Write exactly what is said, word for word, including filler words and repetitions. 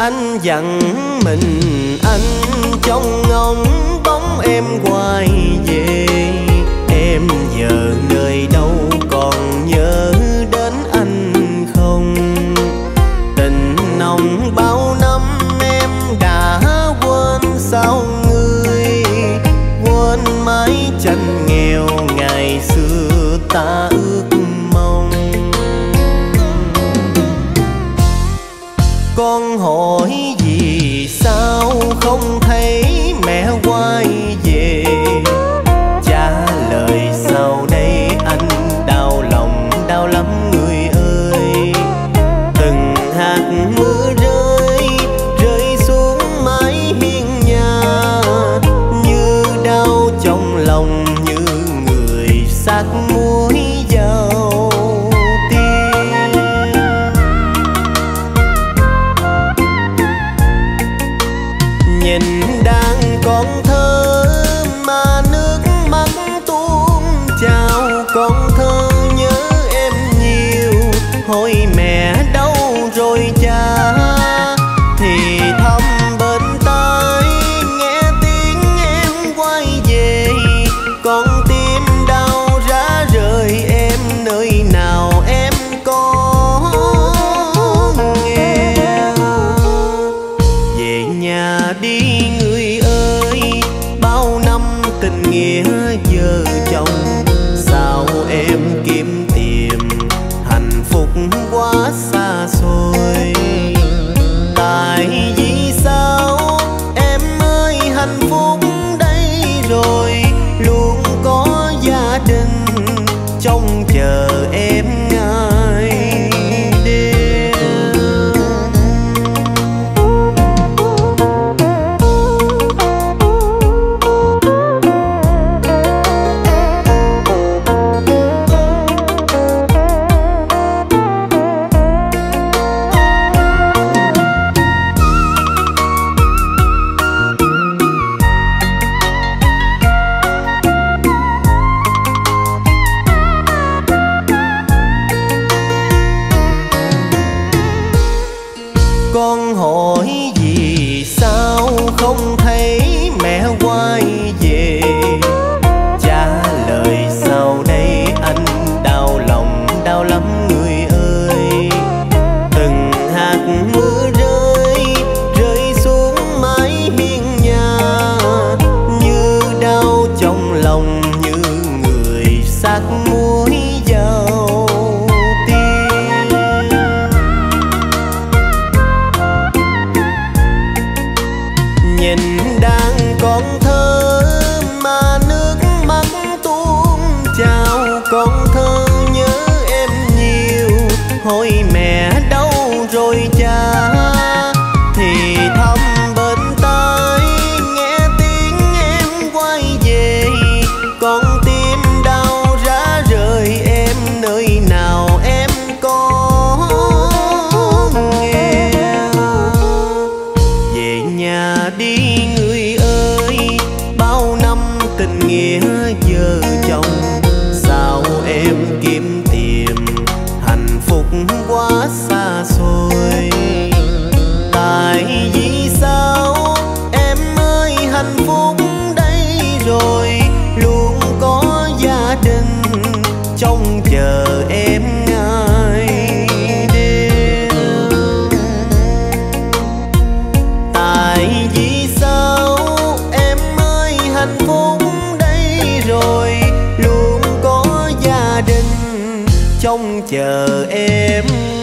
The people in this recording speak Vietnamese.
Anh dặn mình anh trông ngóng bóng em quay về. Em giờ nơi đâu còn nhớ đến anh không? Tình nồng bao năm em đã quên sao ngươi? Quên mái tranh nghèo ngày xưa ta ước mong. Con hỏi vì sao không thấy mẹ quay về? Trả lời sau đây anh đau lòng đau lắm người ơi. Từng hạt mưa rơi rơi xuống mái hiên nhà, như đau trong lòng như người xác muối vào tim. Nhìn đang còn thơ mà nước mắt tuôn trào, còn thơ nhớ em nhiều. Hỏi mẹ đâu rồi cha? Thì thầm bên tai nghe tiếng em quay về. Con tim đau rã rời em nơi nào em có nghe? Về nhà đi người ơi, bao năm tình nghĩa vợ chồng. Sao em kiếm tìm hạnh phúc quá xa xôi? Tại vì sao em ơi hạnh phúc đây rồi, luôn có gia đình trông chờ em ngày đêm. Con hỏi vì sao không thấy mẹ quay về? Trả lời sau đây anh đau lòng đau lắm người ơi. Từng hạt mưa rơi rơi xuống mái hiên nhà, như đau trong lòng như người xác muối vào tim. Nhìn đang còn thơ mà nước mắt tuôn trào, còn thơ nhớ em nhiều. Hỏi mẹ đâu rồi cha? Thì thầm bên tai nghe tiếng em quay về. Con tim đau rã rời em nơi nào em có nghe? Về nhà đi người ơi, bao năm tình nghĩa vợ chồng. Sao em kiếm tìm hạnh phúc quá xa xôi? Tại vì sao em ơi hạnh phúc đây rồi, luôn có gia đình trông chờ em ngày đêm. Tại vì sao em ơi hạnh phúc đây rồi, luôn có gia đình trông chờ em